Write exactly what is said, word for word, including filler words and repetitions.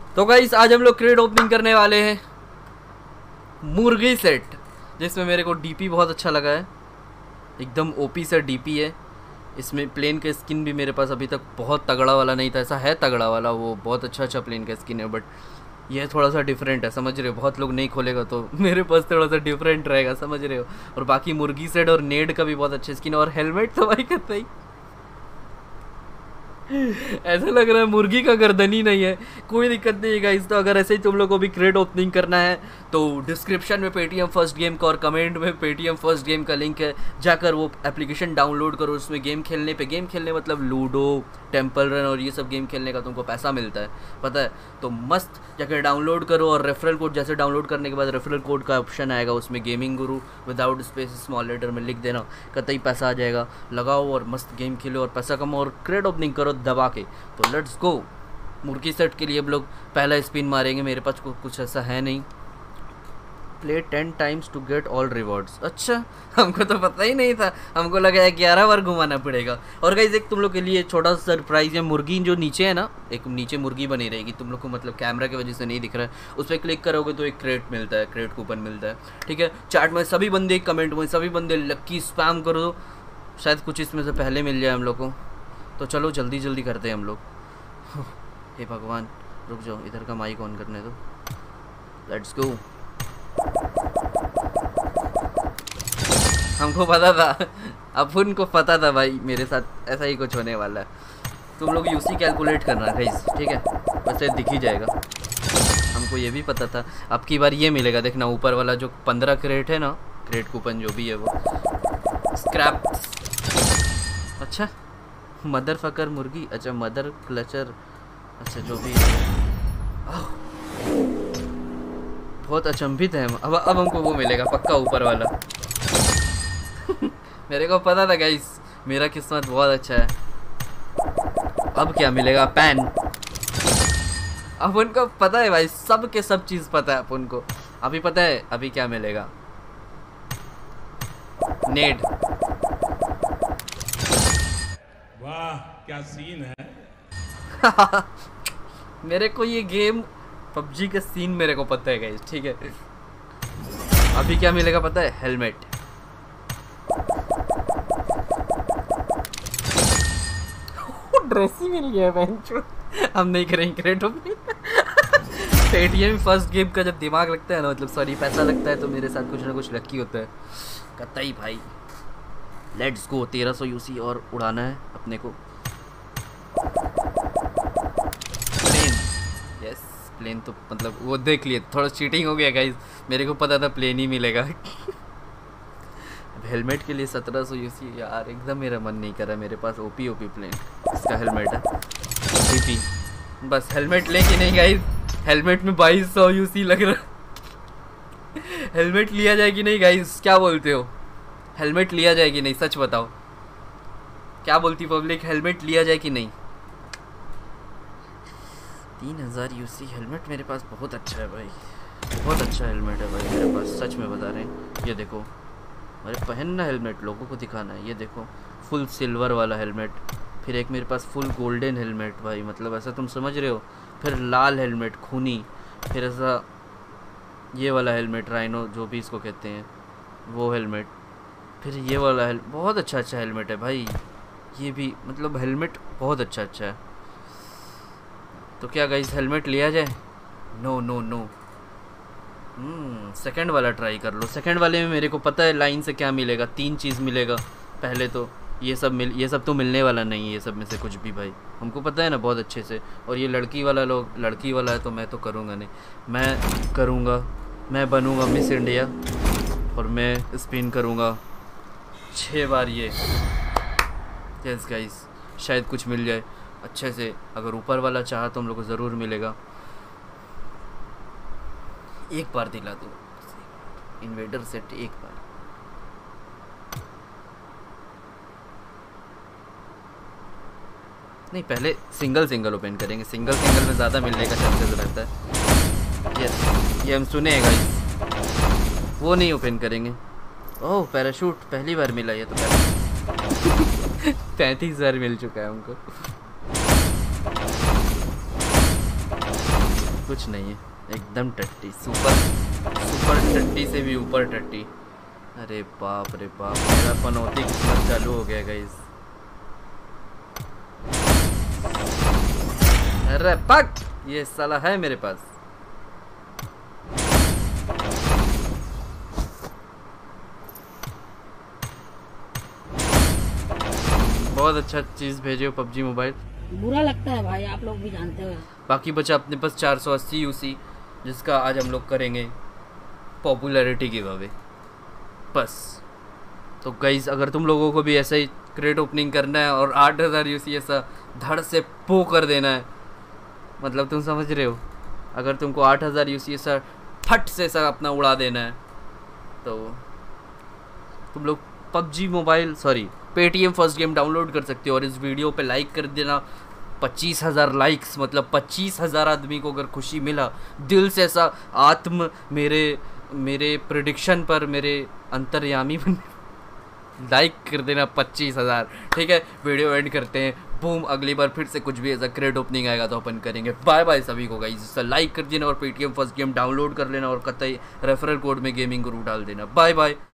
तो गाइस आज हम लोग क्रेट ओपनिंग करने वाले हैं मुर्गी सेट, जिसमें मेरे को डीपी बहुत अच्छा लगा है। एकदम ओपी सा डीपी है। इसमें प्लेन का स्किन भी मेरे पास अभी तक बहुत तगड़ा वाला नहीं था, ऐसा है तगड़ा वाला, वो बहुत अच्छा अच्छा प्लेन का स्किन है, बट यह थोड़ा सा डिफरेंट है, समझ रहे हो। बहुत लोग नहीं खोलेगा तो मेरे पास थोड़ा सा डिफरेंट रहेगा, समझ रहे हो। और बाकी मुर्गी सेट और नेड का भी बहुत अच्छा स्किन है, और हेलमेट तो भाई कहते ही ऐसा लग रहा है मुर्गी का गर्दन ही नहीं है। कोई दिक्कत नहीं है गाइस। तो अगर ऐसे ही तुम लोग को भी क्रेट ओपनिंग करना है तो डिस्क्रिप्शन में पेटीएम फर्स्ट गेम का और कमेंट में पेटीएम फर्स्ट गेम का लिंक है, जाकर वो एप्लीकेशन डाउनलोड करो। उसमें गेम खेलने पे, गेम खेलने मतलब लूडो, टेम्पल रन और ये सब गेम खेलने का तुमको पैसा मिलता है, पता है। तो मस्त जाकर डाउनलोड करो, और रेफरल कोड जैसे डाउनलोड करने के बाद रेफरल कोड का ऑप्शन आएगा, उसमें गेमिंग गुरु विदाउट स्पेस स्मॉल लेटर में लिख देना, कतई पैसा आ जाएगा। लगाओ और मस्त गेम खेलो और पैसा कमाओ और क्रेट ओपनिंग करो दबा के। तो लेट्स गो। मुर्गी सेट के लिए हम लोग पहला स्पिन मारेंगे। मेरे पास कुछ ऐसा है नहीं। Play ten times to get all rewards. अच्छा, हमको तो पता ही नहीं था, हमको लगा ग्यारह बार घुमाना पड़ेगा। और गाइस एक तुम लोग के लिए छोटा सा सरप्राइज है। मुर्गी जो नीचे है ना, एक नीचे मुर्गी बनी रहेगी, तुम लोग को मतलब कैमरा की वजह से नहीं दिख रहा है, उस पर क्लिक करोगे तो एक क्रेट मिलता है, क्रेट कूपन मिलता है, ठीक है। चैट में सभी बंदे, कमेंट में सभी बंदे लक्की स्पैम करो दो, शायद कुछ इसमें से पहले मिल जाए हम लोग को। तो चलो जल्दी जल्दी करते हैं हम लोग। हे भगवान, रुक जाओ, इधर का माइक ऑन करने दो। Let's go. हमको पता था, अपन को पता था भाई मेरे साथ ऐसा ही कुछ होने वाला है। तुम लोग यूसी कैलकुलेट करना गाइस, ठीक है, वैसे दिख ही जाएगा। हमको ये भी पता था अब की बार ये मिलेगा, देखना ऊपर वाला जो पंद्रह क्रेट है ना, क्रेट कूपन जो भी है वो स्क्रैप। अच्छा, मदर फकर मुर्गी, अच्छा मदर क्लचर, अच्छा जो भी है। बहुत अचंभित है हम। अब अब हमको वो मिलेगा पक्का ऊपर वाला। मेरे को पता था गाइस, मेरा किस्मत बहुत अच्छा है। अब क्या मिलेगा? पैन। अब उनको पता है भाई, सब के सब चीज पता है अपन को। अभी पता है अभी क्या मिलेगा। नेड। वाह क्या सीन है। मेरे को ये गेम पबजी का सीन मेरे को पता है गाइस, ठीक है। अभी क्या मिलेगा पता है? हेलमेट। ड्रेस ही मिल गया बेंचो। हम नहीं करेंगे crate opening. Paytm first game का जब दिमाग लगता है ना, मतलब सॉरी पैसा लगता है, तो मेरे साथ कुछ ना कुछ लकी होता है कतई भाई। Let's go. तेरह सौ यूसी और उड़ाना है अपने को। Plane, yes plane. तो मतलब वो देख लिए, थोड़ा चीटिंग हो गया गाइस, मेरे को पता था प्लेन ही मिलेगा। अब हेलमेट के लिए सत्रह सौ यूसी यार, एकदम मेरा मन नहीं कर रहा। मेरे पास ओपी ओपी प्लेन इसका हेलमेट है, डीपी। बस हेलमेट लेके नहीं गाइस, हेलमेट में बाईस सौ यूसी लग रहा। हेलमेट लिया जाए कि नहीं गाइस, क्या बोलते हो? हेलमेट लिया जाए कि नहीं, सच बताओ, क्या बोलती पब्लिक? हेलमेट लिया जाए कि नहीं? तीन हज़ार यूसी हेलमेट मेरे पास बहुत अच्छा है भाई, बहुत अच्छा हेलमेट है भाई मेरे पास, सच में बता रहे हैं। ये देखो, अरे पहनना हेलमेट, लोगों को दिखाना है। ये देखो फुल सिल्वर वाला हेलमेट, फिर एक मेरे पास फुल गोल्डन हेलमेट भाई, मतलब ऐसा तुम समझ रहे हो। फिर लाल हेलमेट खूनी, फिर ऐसा ये वाला हेलमेट राइनो जो भी इसको कहते हैं वो हेलमेट, फिर ये वाला हेल बहुत अच्छा अच्छा हेलमेट है भाई। ये भी मतलब हेलमेट बहुत अच्छा अच्छा है। तो क्या गाइस हेलमेट लिया जाए? No no no. हम्म सेकंड वाला ट्राई कर लो। सेकंड वाले में मेरे को पता है लाइन से क्या मिलेगा, तीन चीज़ मिलेगा। पहले तो ये सब मिल ये सब तो मिलने वाला नहीं है, ये सब में से कुछ भी भाई, हमको पता है ना बहुत अच्छे से। और ये लड़की वाला लोग लड़की वाला है तो मैं तो करूँगा नहीं, मैं करूँगा, मैं बनूँगा मिस इंडिया और मैं स्पिन करूँगा छः बार ये। यस गाइस, शायद कुछ मिल जाए अच्छे से। अगर ऊपर वाला चाहा तो हम लोग को ज़रूर मिलेगा। एक बार दिला दो इन्वेडर सेट, एक बार। नहीं, पहले सिंगल सिंगल ओपन करेंगे, सिंगल सिंगल में ज़्यादा मिलने का चांसेस रहता है। यस, ये हम सुने हैं गाइस, वो नहीं ओपन करेंगे। ओह पैराशूट, पहली बार मिला ये तो। पैंतीस हज़ार मिल चुका है हमको। कुछ नहीं है, एकदम टट्टी, सुपर सुपर टट्टी से भी ऊपर टट्टी। अरे बाप रे बाप, मेरा पनौती किस्मत चालू हो गया गाइस। अरे पक, ये साला है मेरे पास। बहुत अच्छा चीज़ भेजे हो पबजी मोबाइल। बुरा लगता है भाई, आप लोग भी जानते हो। बाकी बचा अपने पास चार सौ अस्सी यूसी, जिसका आज हम लोग करेंगे पॉपुलैरिटी गिव अवे बस। तो गाइस अगर तुम लोगों को भी ऐसा ही क्रेट ओपनिंग करना है और आठ हज़ार यूसी ऐसा धड़ से पो कर देना है, मतलब तुम समझ रहे हो, अगर तुमको आठ हज़ार यूसी ऐसा फट से ऐसा अपना उड़ा देना है, तो तुम लोग PUBG mobile sorry Paytm first game download कर सकते हो। और इस वीडियो पे लाइक कर देना, पच्चीस हज़ार लाइक्स, मतलब पच्चीस हज़ार आदमी को अगर खुशी मिला दिल से, ऐसा आत्म मेरे मेरे प्रेडिक्शन पर मेरे अंतर्यामी बन लाइक कर देना पच्चीस हज़ार। ठीक है, वीडियो एंड करते हैं। बूम, अगली बार फिर से कुछ भी ऐसा क्रेट ओपनिंग आएगा तो अपन करेंगे। बाय बाय सभी को गाइस, लाइक कर देना और पेटीएम फर्स्ट गेम डाउनलोड कर लेना और कतई रेफरल कोड में गेमिंग गुरु डाल देना। Bye bye.